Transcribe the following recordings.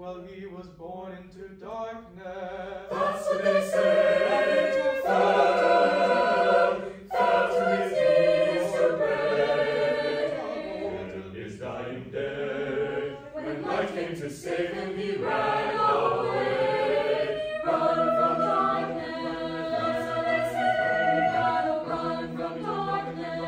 while he was born into darkness. That's what they say. Fell to his knees to pray. Till his dying day, when light came to save him, he ran away. Run from darkness. Run from darkness.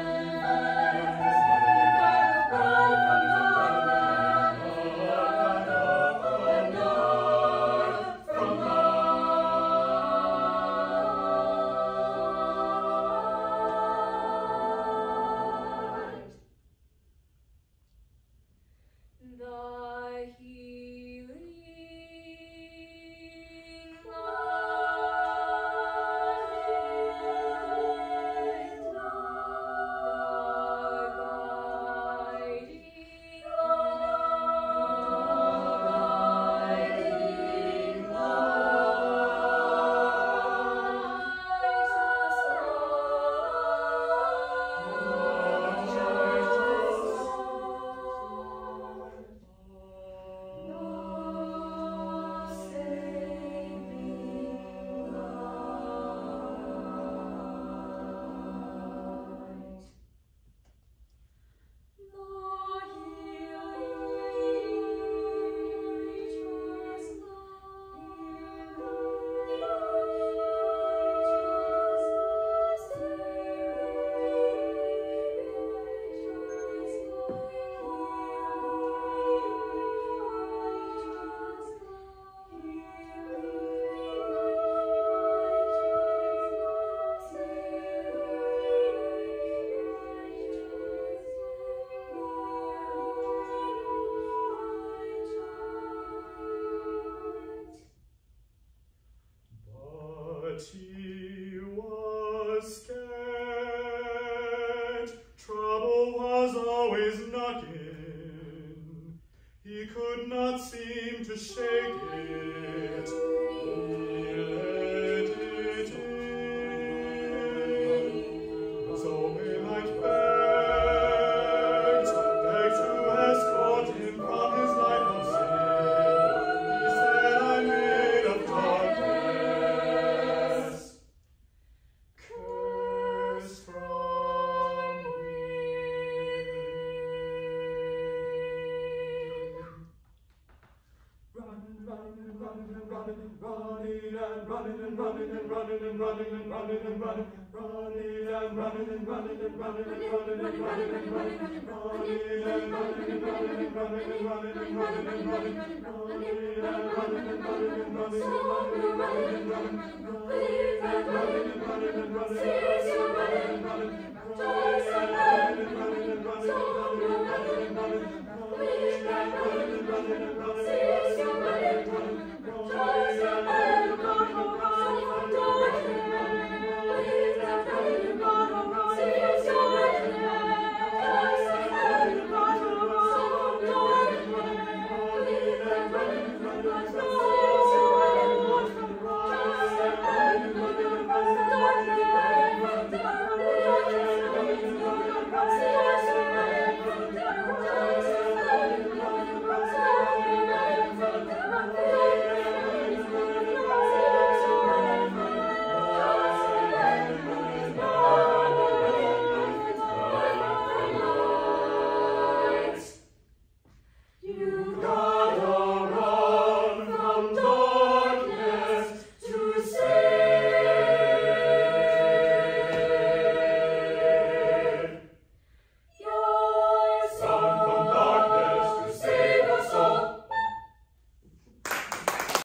He was scared, trouble was always knocking, he could not seem to shake it, he let it in. So Maylight begged to escort him from his life of sin. He said, I'm made of darkness. Curse from Running,